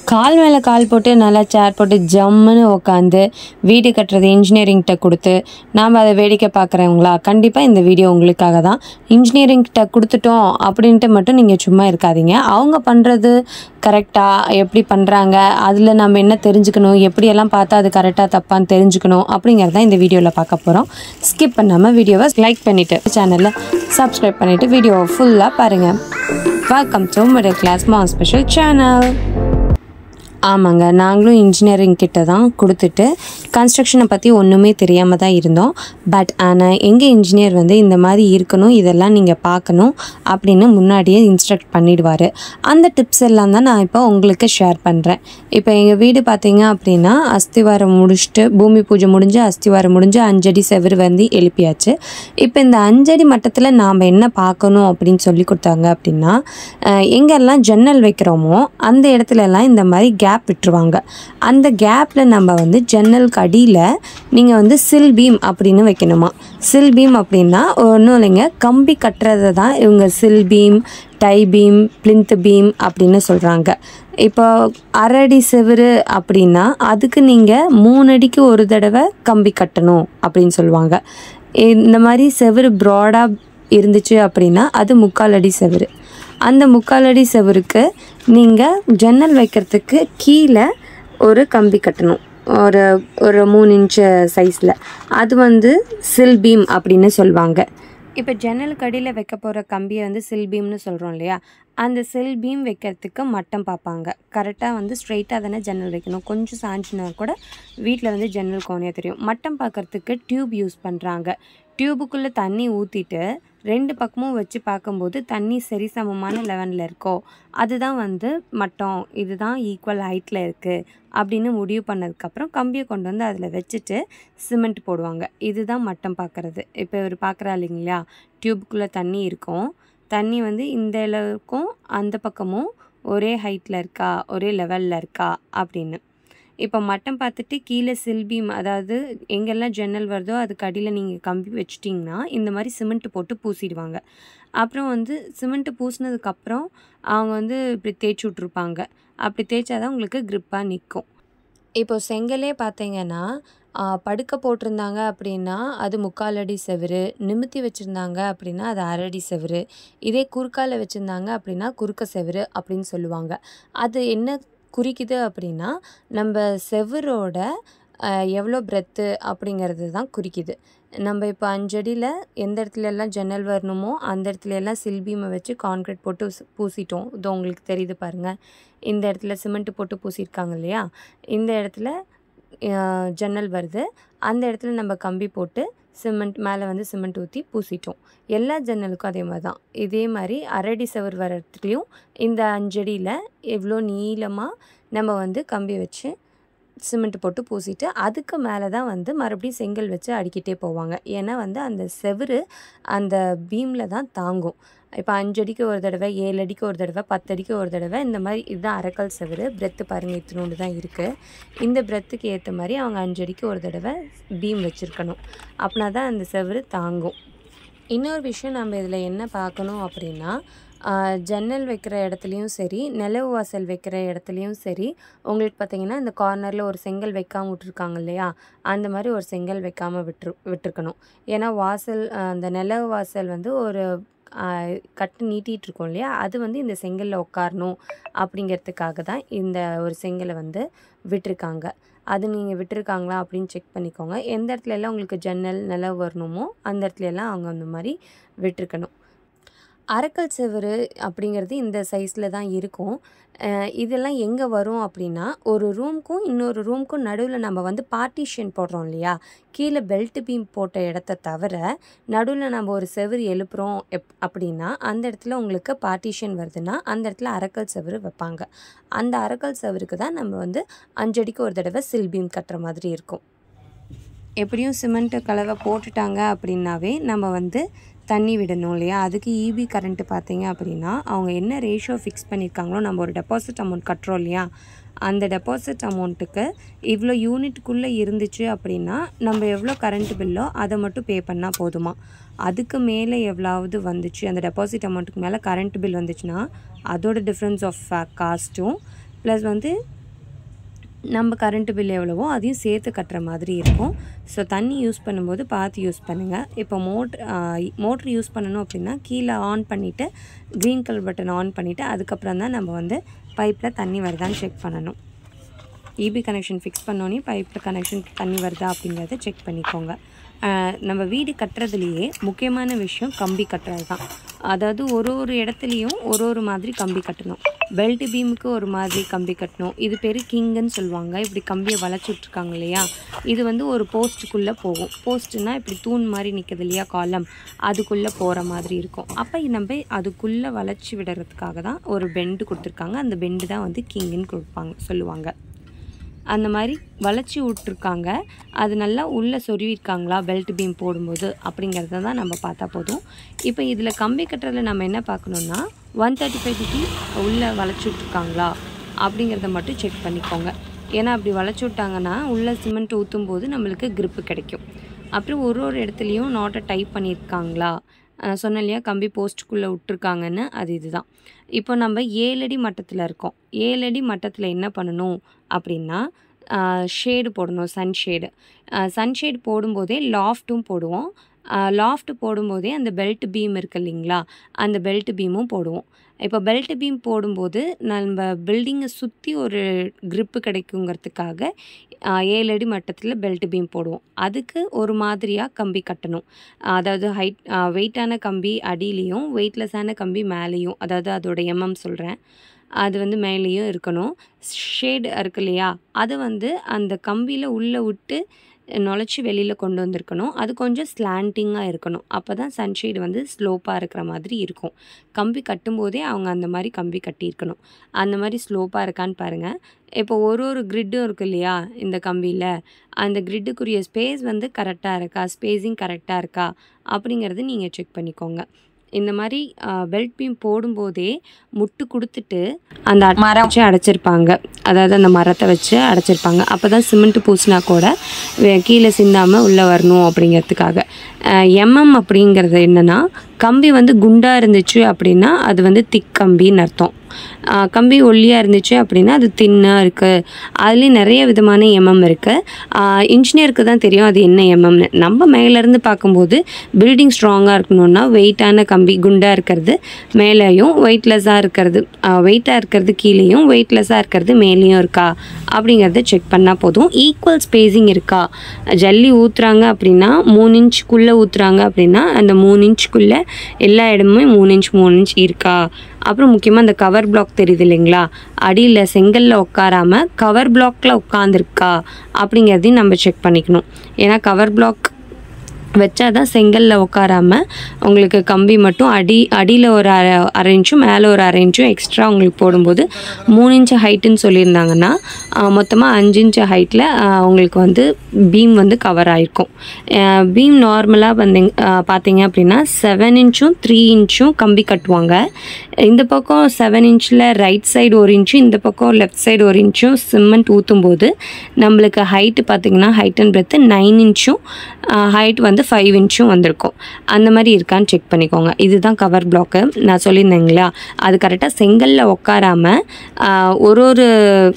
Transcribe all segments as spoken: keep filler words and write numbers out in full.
கால் மேலே கால் போட்டு நல்லா சேர் போட்டு ஜம்முன்னு உட்காந்து வீடு கட்டுறது இன்ஜினியரிங்கிட்ட கொடுத்து நாம் அதை வேடிக்கை பார்க்குறவங்களா? கண்டிப்பாக இந்த வீடியோ உங்களுக்காக தான். இன்ஜினியரிங்கிட்ட கொடுத்துட்டோம் அப்படின்ட்டு மட்டும் நீங்கள் சும்மா இருக்காதீங்க. அவங்க பண்ணுறது கரெக்டாக எப்படி பண்ணுறாங்க, அதில் நம்ம என்ன தெரிஞ்சுக்கணும், எப்படியெல்லாம் பார்த்தா அது கரெக்டாக தப்பான்னு தெரிஞ்சுக்கணும் அப்படிங்கிறத இந்த வீடியோவில் பார்க்க போகிறோம். ஸ்கிப் பண்ணாமல் வீடியோவை லைக் பண்ணிவிட்டு சேனலில் சப்ஸ்கிரைப் பண்ணிவிட்டு வீடியோவை ஃபுல்லாக பாருங்கள். Welcome to middle class mom special channel. ஆமாங்க, நாங்களும் இன்ஜினியரிங் கிட்ட தான் கொடுத்துட்டு கன்ஸ்ட்ரக்ஷனை பற்றி ஒன்றுமே தெரியாமல் தான் இருந்தோம். பட் ஆனால் எங்கள் இன்ஜினியர் வந்து இந்த மாதிரி இருக்கணும், இதெல்லாம் நீங்கள் பார்க்கணும் அப்படின்னு முன்னாடியே இன்ஸ்ட்ரக்ட் பண்ணிடுவார். அந்த டிப்ஸ் எல்லாம் தான் நான் இப்போ உங்களுக்கு ஷேர் பண்ணுறேன். இப்போ எங்கள் வீடு பார்த்தீங்க அப்படின்னா அஸ்திவாரம் முடிச்சுட்டு பூமி பூஜை முடிஞ்சு அஸ்திவாரம் முடிஞ்சு அஞ்சடி செவரு வந்து எழுப்பியாச்சு. இப்போ இந்த அஞ்சடி மட்டத்தில் நாம் என்ன பார்க்கணும் அப்படின்னு சொல்லி கொடுத்தாங்க அப்படின்னா, எங்கெல்லாம் ஜன்னல் வைக்கிறோமோ அந்த இடத்துலலாம் இந்த மாதிரி கேப் விட்டுருவாங்க. அந்த கேப்பில் நம்ம வந்து ஜன்னலுக்கு அடியில் நீங்கள் வந்து சில் பீம் அப்படின்னு வைக்கணுமா. சில் பீம் அப்படின்னா ஒன்றும் இல்லைங்க, கம்பி கட்டுறதை தான் இவங்க sill beam, tie beam, plinth beam அப்படின்னு சொல்கிறாங்க. இப்போ அரடி செவரு அப்படின்னா அதுக்கு நீங்கள் மூணு அடிக்கு ஒரு தடவை கம்பி கட்டணும் அப்படின்னு சொல்லுவாங்க. இந்த மாதிரி செவரு ப்ராடாக இருந்துச்சு அப்படின்னா அது முக்கால் அடி செவரு. அந்த முக்கால் அடி செவருக்கு நீங்கள் ஜன்னல் வைக்கிறதுக்கு கீழே ஒரு கம்பி கட்டணும், ஒரு ஒரு மூணு இன்ச்சு சைஸில். அது வந்து சில் பீம் அப்படின்னு சொல்லுவாங்க. இப்போ ஜன்னலுக்கு அடியில் வைக்க போகிற கம்பியை வந்து சில் பீம்னு சொல்கிறோம் இல்லையா, அந்த சில் பீம் வைக்கிறதுக்கு மட்டம் பார்ப்பாங்க. கரெக்டாக வந்து ஸ்ட்ரைட்டாக தானே ஜன்னல் வைக்கணும், கொஞ்சம் சாஞ்சினா கூட வீட்டில் வந்து ஜன்னல் கோணையாக தெரியும். மட்டம் பார்க்குறதுக்கு டியூப் யூஸ் பண்ணுறாங்க. டியூபுக்குள்ளே தண்ணி ஊற்றிட்டு ரெண்டு பக்கமும் வச்சு பார்க்கும்போது தண்ணி சரி சமமான லெவலில் இருக்கோ அதுதான் வந்து மட்டம், இதுதான் ஈக்குவல் ஹைட்டில் இருக்குது அப்படின்னு முடிவு பண்ணதுக்கப்புறம் கம்பியை கொண்டு வந்து அதில் வச்சுட்டு சிமெண்ட் போடுவாங்க. இதுதான் மட்டம் பார்க்குறது. இப்போ இவர் பார்க்குறா இல்லைங்களா, டியூபுக்குள்ளே தண்ணி இருக்கும், தண்ணி வந்து இந்த அளவுக்கும் அந்த பக்கமும் ஒரே ஹைட்டில் இருக்கா, ஒரே லெவலில் இருக்கா அப்படின்னு. இப்போ மட்டம் பார்த்துட்டு கீழே சில்பீம், அதாவது எங்கெல்லாம் ஜன்னல் வருதோ அதுக்கு அடியில் நீங்கள் கம்பி வச்சிட்டிங்கன்னா இந்த மாதிரி சிமெண்ட்டு போட்டு பூசிடுவாங்க. அப்புறம் வந்து சிமெண்ட்டு பூசினதுக்கப்புறம் அவங்க வந்து இப்படி தேய்ச்சி விட்ருப்பாங்க. அப்படி தேய்ச்சா தான் உங்களுக்கு க்ரிப்பாக நிற்கும். இப்போ செங்கலே பார்த்தீங்கன்னா படுக்க போட்டிருந்தாங்க அப்படின்னா அது முக்கால் அடி செவரு, நிமித்தி வச்சுருந்தாங்க அப்படின்னா அது அரடி செவரு, இதே குறுக்கால வச்சுருந்தாங்க அப்படின்னா குறுக்க செவரு அப்படின்னு சொல்லுவாங்க. அது என்ன குறிக்குது அப்படின்னா நம்ம செவரோட எவ்வளோ பிரெத்து அப்படிங்கிறது தான் குறிக்குது. நம்ம இப்போ அஞ்சடியில் எந்த இடத்துலலாம் ஜன்னல் வரணுமோ அந்த இடத்துல எல்லாம் சில்பீமை வச்சு கான்க்ரீட் போட்டு பூசிட்டோம். இது உங்களுக்கு தெரியுது பாருங்கள். இந்த இடத்துல சிமெண்ட்டு போட்டு பூசியிருக்காங்க இல்லையா, இந்த இடத்துல ஜன்னல் வருது, அந்த இடத்துல நம்ம கம்பி போட்டு சிமெண்ட் மேலே வந்து சிமெண்ட் ஊற்றி பூசிட்டோம். எல்லா ஜன்னலுக்கும் அதே மாதிரி தான். இதே மாதிரி அரடி செவர் வர இடத்துலையும் இந்த அஞ்சடியில் எவ்வளோ நீளமாக நம்ம வந்து கம்பி வச்சு சிமெண்ட் போட்டு பூசிட்டு அதுக்கு மேலே தான் வந்து மறுபடியும் செங்கல் வச்சு அடிக்கிட்டே போவாங்க. ஏன்னா வந்து அந்த செவரு அந்த பீமில் தான் தாங்கும். இப்போ அஞ்சடிக்கு ஒரு தடவை, ஏழு அடிக்கு ஒரு தடவை, பத்து அடிக்கு ஒரு தடவை, இந்த மாதிரி இதுதான் அரைக்கல் செவரு. பிரெத்து பாருங்கள் இத்தினோண்டு தான் இருக்குது. இந்த பிரெத்துக்கு ஏற்ற மாதிரி அவங்க அஞ்சடிக்கு ஒரு தடவை பீம் வச்சுருக்கணும். அப்படின்னா தான் அந்த செவரு தாங்கும். இன்னொரு விஷயம் நம்ம இதில் என்ன பார்க்கணும் அப்படின்னா, ஜன்னல் வைக்கிற இடத்துலையும் சரி, நிலவு வாசல் வைக்கிற இடத்துலையும் சரி, உங்களுக்கு பார்த்திங்கன்னா இந்த கார்னரில் ஒரு செங்கல் வைக்காமல் விட்டுருக்காங்க இல்லையா, அந்த மாதிரி ஒரு செங்கல் வைக்காமல் விட்டுரு விட்டுருக்கணும். ஏன்னா வாசல் அந்த நிலவு வாசல் வந்து ஒரு கட்டு நீட்டிகிட்டு இருக்கோம் இல்லையா, அது வந்து இந்த செங்கலில் உட்காரணும் அப்படிங்கிறதுக்காக தான் இந்த ஒரு செங்கலை வந்து விட்டுருக்காங்க. அது நீங்கள் விட்டுருக்காங்களா அப்படின்னு செக் பண்ணிக்கோங்க. எந்த இடத்துல எல்லாம் உங்களுக்கு ஜன்னல் நிலவு வரணுமோ அந்த இடத்துல எல்லாம் அவங்க அந்த மாதிரி விட்டுருக்கணும். அரைக்கல் செவரு அப்படிங்கிறது இந்த சைஸில் தான் இருக்கும். இதெல்லாம் எங்கே வரும் அப்படின்னா, ஒரு ரூமுக்கும் இன்னொரு ரூமுக்கும் நடுவில் நம்ம வந்து பார்ட்டிஷன் போடுறோம் இல்லையா, கீழே பெல்ட் பீம் போட்ட இடத்த தவிர நடுவில் நம்ம ஒரு செவரு எழுப்புகிறோம் எப் அப்படின்னா அந்த இடத்துல உங்களுக்கு பார்ட்டிஷன் வருதுன்னா அந்த இடத்துல அரைக்கல் செவரு வைப்பாங்க. அந்த அரைக்கல் செவருக்கு தான் நம்ம வந்து அஞ்சடிக்கு ஒரு தடவை சில் பீம் கட்டுற மாதிரி இருக்கும். எப்படியும் சிமெண்ட்டு கலவை போட்டுட்டாங்க அப்படின்னாவே நம்ம வந்து தண்ணி விடணும் இல்லையா, அதுக்கு இபி கரண்ட்டு பார்த்தீங்க அப்படின்னா அவங்க என்ன ரேஷியோ ஃபிக்ஸ் பண்ணியிருக்காங்களோ, நம்ம ஒரு டெபாசிட் அமௌண்ட் கட்டுறோம் இல்லையா, அந்த டெபாசிட் அமௌண்ட்டுக்கு இவ்வளோ யூனிட்டுக்குள்ளே இருந்துச்சு அப்படின்னா நம்ம எவ்வளோ கரண்ட் பில்லோ அதை மட்டும் பே பண்ணால் போதுமா. அதுக்கு மேலே எவ்வளோவது வந்துச்சு, அந்த டெபாசிட் அமௌண்ட்டுக்கு மேலே கரண்ட் பில் வந்துச்சுன்னா அதோட டிஃப்ரென்ஸ் ஆஃப் காஸ்ட்டும் ப்ளஸ் வந்து நம்ம கரண்ட் பில் எவ்வளவோ அதையும் சேர்த்து கட்டுற மாதிரி இருக்கும். ஸோ தண்ணி யூஸ் பண்ணும்போது பார்த்து யூஸ் பண்ணுங்கள். இப்போ மோட்ரு மோட்ரு யூஸ் பண்ணணும் அப்படின்னா கீழே ஆன் பண்ணிவிட்டு க்ரீன் கலர் பட்டன் ஆன் பண்ணிவிட்டு அதுக்கப்புறம் தான் நம்ம வந்து பைப்பில் தண்ணி வருதான்னு செக் பண்ணணும். ஈபி கனெக்ஷன் ஃபிக்ஸ் பண்ணோன்னே பைப்பில் கனெக்ஷன் தண்ணி வருதா அப்படிங்கிறத செக் பண்ணிக்கோங்க. நம்ம வீடு கட்டுறதுலேயே முக்கியமான விஷயம் கம்பி கட்டுறது தான். அதாவது ஒரு ஒரு இடத்துலையும் ஒரு ஒரு மாதிரி கம்பி கட்டணும். பெல்ட் பீமுக்கு ஒரு மாதிரி கம்பி கட்டணும். இது பேர் கிங்குன்னு சொல்லுவாங்க. இப்படி கம்பியை வளைச்சி விட்ருக்காங்க இல்லையா, இது வந்து ஒரு போஸ்ட்டுக்குள்ளே போகும். போஸ்ட்டுனால் இப்படி தூண் மாதிரி நிற்குது இல்லையா காலம், அதுக்குள்ளே போகிற மாதிரி இருக்கும். அப்போ நம்ம அதுக்குள்ளே வளைச்சி விடுறதுக்காக தான் ஒரு பெண்டு கொடுத்துருக்காங்க. அந்த பெண்டு தான் வந்து கிங்குன்னு கொடுப்பாங்க சொல்லுவாங்க. அந்த மாதிரி வளைச்சி விட்ருக்காங்க. அது நல்லா உள்ளே சொருவிருக்காங்களா பெல்ட் பீம் போடும்போது அப்படிங்கிறத தான் நம்ம பார்த்தா போதும். இப்போ இதில் கம்பி கட்டுறதுல நம்ம என்ன பார்க்கணுன்னா ஒன் தேர்ட்டி ஃபைவ் டிகிரி உள்ளே வளைச்சி விட்ருக்காங்களா அப்படிங்கிறத மட்டும் செக் பண்ணிக்கோங்க. ஏன்னா அப்படி வளைச்சி விட்டாங்கன்னா உள்ளே சிமெண்ட் ஊற்றும் போது நம்மளுக்கு க்ரிப்பு கிடைக்கும். அப்புறம் ஒரு ஒரு இடத்துலையும் நாட்டை டைப் பண்ணியிருக்காங்களா, சொன்ன இல்லையா கம்பி போஸ்ட்டுக்குள்ளே விட்ருக்காங்கன்னு, அது இதுதான். இப்போ நம்ம ஏழடி மட்டத்தில் இருக்கோம். ஏழடி மட்டத்தில் என்ன பண்ணணும் அப்படின்னா ஷேடு போடணும். சன்ஷேடு சன்ஷேடு போடும்போதே லாஃப்ட்டும் போடுவோம். லாஃப்ட் போடும்போதே அந்த பெல்ட் பீம் இருக்குது இல்லைங்களா, அந்த பெல்ட் பீமும் போடுவோம். இப்போ பெல்ட் பீம் போடும்போது நம்ம பில்டிங்கை சுற்றி ஒரு க்ரிப்பு கிடைக்குங்கிறதுக்காக ஏழு அடி மட்டத்தில் பெல்ட் பீம் போடுவோம். அதுக்கு ஒரு மாதிரியாக கம்பி கட்டணும். அதாவது ஹைட் வெயிட்டான கம்பி அடியிலையும் வெயிட்லெஸ்ஸான கம்பி மேலேயும், அதாவது அதோட எம்எம் சொல்கிறேன், அது வந்து மேலேயும் இருக்கணும். ஷேடு இருக்கு இல்லையா, அது வந்து அந்த கம்பியில் உள்ளே விட்டு நுழைச்சி வெளியில் கொண்டு வந்திருக்கணும். அது கொஞ்சம் ஸ்லாண்டிங்காக இருக்கணும். அப்போ தான் சன்ஷேடு வந்து ஸ்லோப்பாக இருக்கிற மாதிரி இருக்கும். கம்பி கட்டும்போதே அவங்க அந்த மாதிரி கம்பி கட்டியிருக்கணும். அந்த மாதிரி ஸ்லோப்பாக இருக்கான்னு பாருங்கள். இப்போ ஒரு ஒரு கிரிட்டும் இருக்குது இல்லையா இந்த கம்பியில், அந்த கிரிட்டுக்குரிய ஸ்பேஸ் வந்து கரெக்டாக இருக்கா, ஸ்பேஸிங் கரெக்டாக இருக்கா அப்படிங்கிறது நீங்கள் செக் பண்ணிக்கோங்க. இந்த மாதிரி பெல்ட் பீம் போடும்போதே முட்டு கொடுத்துட்டு அந்த மரம் வச்சு அடைச்சிருப்பாங்க. அதாவது அந்த மரத்தை வச்சு அடைச்சிருப்பாங்க. அப்போ தான் சிமெண்ட்டு பூசினா கூட கீழே சிந்தாமல் உள்ளே வரணும் அப்படிங்கிறதுக்காக. எம்எம் அப்படிங்கிறது என்னென்னா, கம்பி வந்து குண்டாக இருந்துச்சு அப்படின்னா அது வந்து திக் கம்பின்னு அர்த்தம். கம்பி ஒல்லியாக இருந்துச்சு அப்படின்னா அது தின்னாக இருக்குது. அதுலேயும் நிறைய விதமான எம்எம் இருக்குது. இன்ஜினியருக்கு தான் தெரியும் அது என்ன எம்எம்னு. நம்ம மேலேருந்து பார்க்கும்போது பில்டிங் ஸ்ட்ராங்காக இருக்கணும்னா வெயிட்டான கம்பி குண்டாக இருக்கிறது மேலேயும், வெயிட்லெஸ்ஸாக இருக்கிறது வெயிட்டாக இருக்கிறது கீழேயும், வெயிட்லெஸ்ஸாக இருக்கிறது மேலேயும் இருக்கா அப்படிங்கிறத செக் பண்ணால் போதும். ஈக்குவல் ஸ்பேஸிங் இருக்கா. ஜல்லி ஊற்றுறாங்க அப்படின்னா மூணு இன்ச்சுக்குள்ளே ஊற்றுறாங்க அப்படின்னா அந்த மூணு இன்ச்சுக்குள்ளே எல்லா இடமுமே மூணு இன்ச் மூணு இன்ச் இருக்கா. அப்புறம் முக்கியமாக அந்த கவர் பிளாக் தெரியுது இல்லைங்களா, அடியில் செங்கலில் உட்காராமல் கவர் பிளாக்கில் உட்காந்துருக்கா அப்படிங்கிறதையும் நம்ம செக் பண்ணிக்கணும். ஏன்னா கவர் பிளாக் வச்சா தான் செங்கலில் உட்காராமல் உங்களுக்கு கம்பி மட்டும் அடி அடியில் ஒரு அரை அரை இன்ச்சும் மேலே ஒரு அரை இன்ச்சும் எக்ஸ்ட்ரா உங்களுக்கு போடும்போது மூணு இன்ச்சு ஹைட்டுன்னு சொல்லியிருந்தாங்கன்னா மொத்தமாக அஞ்சு இன்ச்சு ஹைட்டில் உங்களுக்கு வந்து பீம் வந்து கவர் ஆகிருக்கும். பீம் நார்மலாக வந்தீங்க பார்த்தீங்க அப்படின்னா செவன் இன்ச்சும் த்ரீ இன்ச்சும் கம்பி கட்டுவாங்க. இந்த பக்கம் செவன் இன்ச்சில் ரைட் சைடு ஒரு இன்ச்சும் இந்த பக்கம் லெஃப்ட் சைடு ஒரு இன்ச்சும் சிமெண்ட் ஊற்றும் போது நம்மளுக்கு ஹைட்டு பார்த்திங்கன்னா ஹைட் அண்ட் பிரெத்து நைன் இன்ச்சும் ஹைட் வந்து ஃபைவ் இன்ச்சும் வந்திருக்கும். அந்த மாதிரி இருக்கான்னு செக் பண்ணிக்கோங்க. இதுதான் கவர் பிளாக்கு நான் சொல்லியிருந்தேங்களா, அது கரெக்டாக செங்கலில் உட்காராமல் ஒரு ஒரு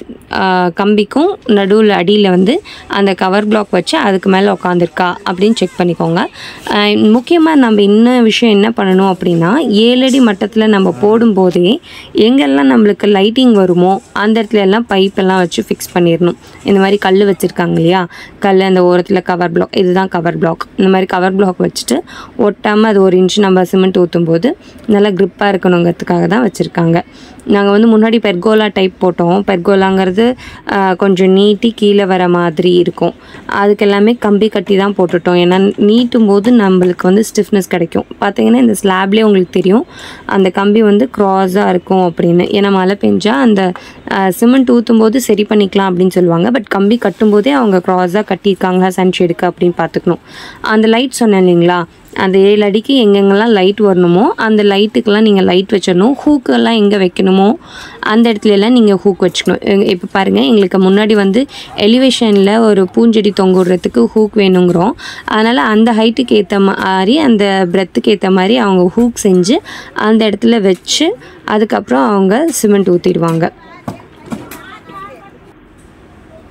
கம்பிக்கும் நடுவில் அடியில் வந்து அந்த கவர் பிளாக் வச்சு அதுக்கு மேலே உட்காந்துருக்கா அப்படின்னு செக் பண்ணிக்கோங்க. முக்கியமாக நம்ம இன்னும் விஷயம் என்ன பண்ணணும் அப்படின்னா, ஏழடி மட்டத்தில் நம்ம போடும்போதே எங்கெல்லாம் நம்மளுக்கு லைட்டிங் வருமோ அந்த இடத்துல எல்லாம் பைப்பெல்லாம் வச்சு ஃபிக்ஸ் பண்ணிடணும். இந்த மாதிரி கல் வச்சுருக்காங்க இல்லையா, கல் அந்த ஓரத்தில் கவர் பிளாக், இதுதான் கவர் பிளாக். இந்த மாதிரி கவர் பிளாக் வச்சுட்டு ஒட்டாமல் அது ஒரு இன்ச் நம்ம சிமெண்ட் ஊற்றும் போது நல்லா க்ரிப்பாக இருக்கணுங்கிறதுக்காக தான் வச்சுருக்காங்க. நாங்கள் வந்து முன்னாடி பெர்கோலா டைப் போட்டோம். பெர்கோலாங்கிறது கொஞ்சம் நீட்டி கீழே வர மாதிரி இருக்கும். அதுக்கு எல்லாமே கம்பி கட்டி தான் போட்டுட்டோம். ஏன்னா நீட்டும் போது நம்மளுக்கு வந்து ஸ்டிஃப்னஸ் கிடைக்கும். பார்த்திங்கன்னா இந்த ஸ்லாப்லேயே உங்களுக்கு தெரியும் அந்த கம்பி வந்து க்ராஸாக இருக்கும் அப்படின்னு. ஏன்னா மழை பெஞ்சால் அந்த சிமெண்ட் ஊற்றும் போது சரி பண்ணிக்கலாம் அப்படின்னு சொல்லுவாங்க. பட் கம்பி கட்டும்போதே அவங்க க்ராஸாக கட்டியிருக்காங்களா சன்ஷேடுக்கு அப்படின்னு பார்த்துக்கணும். அந்த லைட் சொன்னேன் இல்லைங்களா, அந்த ஏழு அடிக்கு எங்கெங்கெல்லாம் லைட் வரணுமோ அந்த லைட்டுக்கெல்லாம் நீங்கள் லைட் வச்சிடணும். ஹூக்கெல்லாம் எங்கே வைக்கணுமோ அந்த இடத்துலலாம் நீங்கள் ஹூக் வச்சுக்கணும். இப்போ பாருங்கள், எங்களுக்கு முன்னாடி வந்து எலிவேஷனில் ஒரு பூஞ்செடி தொங்க விடுறதுக்கு ஹூக் வேணுங்கிறோம். அதனால் அந்த ஹைட்டுக்கு ஏற்ற மாதிரி அந்த பிரெத்துக்கு ஏற்ற மாதிரி அவங்க ஹூக் செஞ்சு அந்த இடத்துல வச்சு அதுக்கப்புறம் அவங்க சிமெண்ட் ஊற்றிடுவாங்க.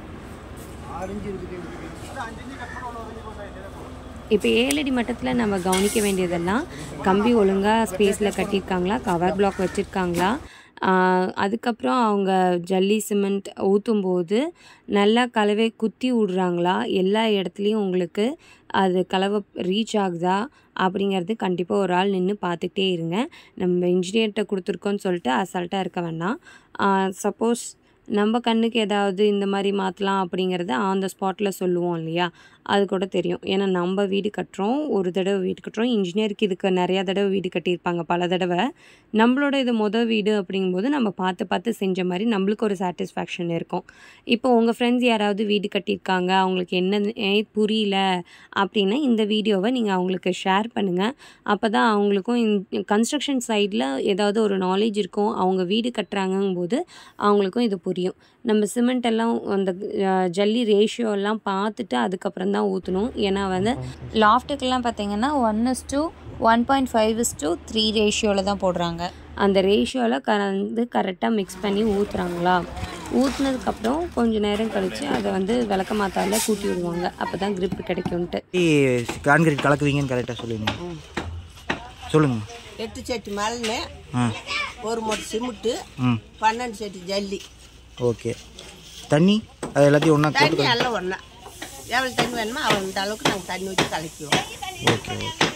இப்போ ஏழடி மட்டத்தில் நம்ம கவனிக்க வேண்டியதெல்லாம் கம்பி ஒழுங்காக ஸ்பேஸில் கட்டியிருக்காங்களா, கவர் பிளாக் வச்சுருக்காங்களா, அதுக்கப்புறம் அவங்க ஜல்லி சிமெண்ட் ஊற்றும்போது நல்லா கலவை குத்தி விட்றாங்களா, எல்லா இடத்துலையும் உங்களுக்கு அது கலவை ரீச் ஆகுதா அப்படிங்கிறது கண்டிப்பாக ஒரு ஆள் நின்று பார்த்துட்டே இருங்க. நம்ம இன்ஜினியர்கிட்ட கொடுத்துருக்கோன்னு சொல்லிட்டு அசால்ட்டாக இருக்க வேண்டாம். சப்போஸ் நம்ம கண்ணுக்கு ஏதாவது இந்த மாதிரி மாற்றலாம் அப்படிங்கிறத ஆன் த ஸ்பாட்டில் சொல்லுவோம் இல்லையா, அது கூட தெரியும். ஏன்னா நம்ம வீடு கட்டுறோம், ஒரு தடவை வீடு கட்டுறோம், இன்ஜினியருக்கு இதுக்கு நிறையா தடவை வீடு கட்டியிருப்பாங்க, பல தடவை. நம்மளோட இது மொதல் வீடு அப்படிங்கும்போது நம்ம பார்த்து பார்த்து செஞ்ச மாதிரி நம்மளுக்கு ஒரு சாட்டிஸ்ஃபேக்ஷன் இருக்கும். இப்போ உங்கள் ஃப்ரெண்ட்ஸ் யாராவது வீடு கட்டியிருக்காங்க, அவங்களுக்கு என்ன புரியல அப்படின்னா இந்த வீடியோவை நீங்கள் அவங்களுக்கு ஷேர் பண்ணுங்கள். அப்போ தான் அவங்களுக்கும் இந்த கன்ஸ்ட்ரக்ஷன் சைடில் ஏதாவது ஒரு நாலேஜ் இருக்கும், அவங்க வீடு கட்டுறாங்கும்போது அவங்களுக்கும் இது புரியும். நம்ம சிமெண்ட் எல்லாம் அந்த ஜல்லி ரேஷியோ எல்லாம் பார்த்துட்டு அதுக்கப்புறம் தான் ஊற்றணும். ஏன்னா வந்து லாஃப்ட்டுக்கெல்லாம் பார்த்தீங்கன்னா one is two one point five is two three ரேஷியோவில் தான் போடுறாங்க. அந்த ரேஷியோவில் கலந்து கரெக்டாக மிக்ஸ் பண்ணி ஊற்றுறாங்களா, ஊற்றுனதுக்கப்புறம் கொஞ்சம் நேரம் கழித்து அதை வந்து விளக்க மாத்தால கூட்டி விடுவாங்க, அப்போ தான் கிரிப் கிடைக்கும்ட்டு. கான்கிரீட் கலக்குவீங்கன்னு கரெக்டாக சொல்லுங்க சொல்லுங்க. எட்டு செட்டு மணல், ஒரு மூட்டை சிமெண்ட்டு, பன்னெண்டு செட்டு ஜல்லி. ஓகே. தண்ணி அது எல்லாத்தையும் ஒன்றா தண்ணி எல்லாம் ஒன்றா எவ்வளோ தண்ணி வேணுமோ அந்த அளவுக்கு நாங்கள் தண்ணி ஊற்றி கலக்கிடுவோம். Okay okay.